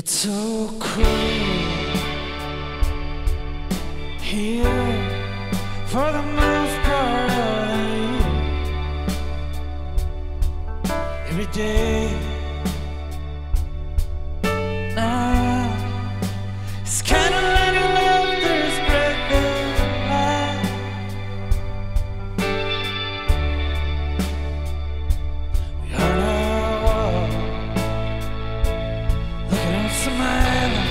It's so cool here for the most part of the year. Every day now it's kind of like a laughter's breath of life. We are now looking at some island.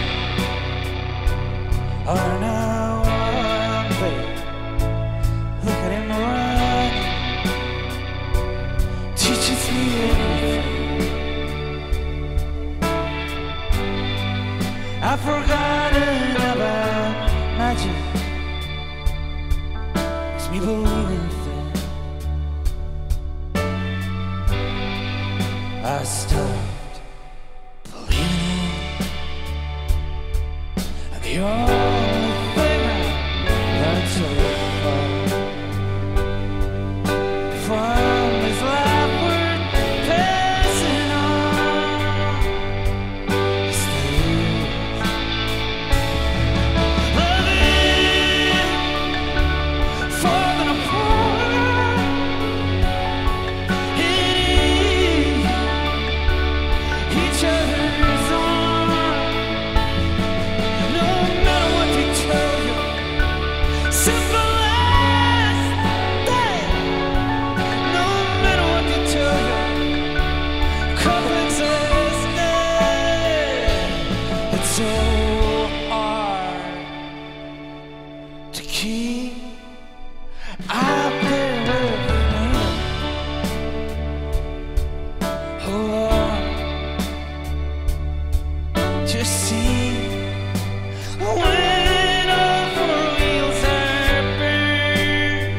Are now one day. Look at him run. Teaches me everything. I've forgotten about magic. Makes me believe in things. I stopped believing in the only thing I learned so far from this life we're passing on is the loving, falling apart, hitting each other's arms. No matter what they tell you, simple as that. No matter what they tell you, complex as that. It's so hard to keep out there with me. Hold on, just see when all four wheels are burned.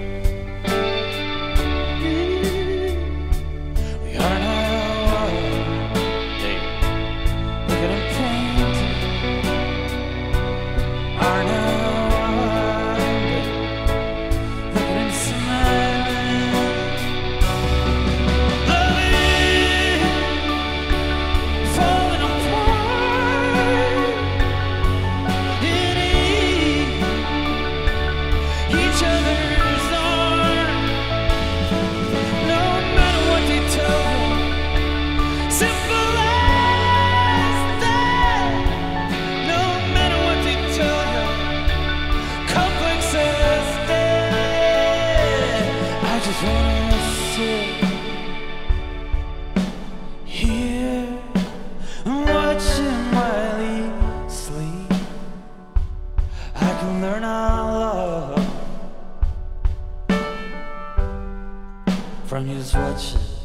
We are now look at him paint. Are now look at him smiling. Loving, falling apart, hitting each other's arms. No matter what they tell you, simple as that. No matter what they tell you, complex as that. I just wanna sit here and watch him while he sleeps. I can learn our love from his watching.